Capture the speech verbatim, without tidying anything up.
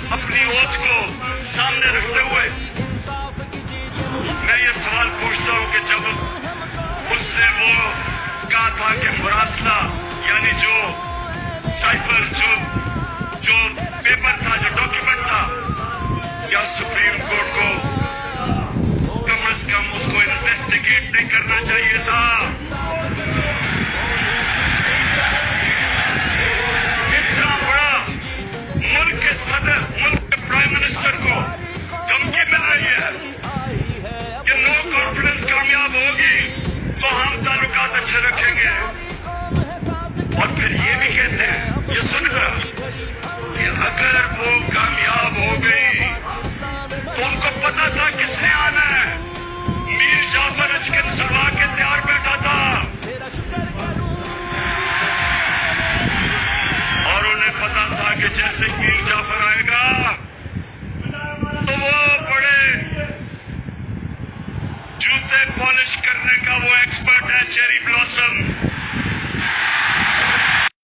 अपनी ओथ को सामने रखते हुए मैं ये सवाल पूछता हूं कि जब उसने वो कहा था कि मुरासला यानी जो साइफर जो जो पेपर था, जो डॉक्यूमेंट था, या सुप्रीम कोर्ट को कम अज कम उसको इन्वेस्टिगेट नहीं करना चाहिए था? इतना बड़ा मुल्क के सदर, मुल्क के प्राइम मिनिस्टर को धमकी मिल रही है कि नो कॉन्फ्रेंस कामयाब होगी तो हम ताल्लुकात अच्छे रखेंगे, और फिर ये भी कहते हैं, ये सुनकर, कि अगर वो कामयाब हो गई तो उनको पता था किसने आना है। मीर जाफर अचकन सभा के तैयार बैठा था और उन्हें पता था कि जैसे मीर जाफर आएगा तो वो बड़े जूते पॉलिश करने का वो एक्सपर्ट है, चेरी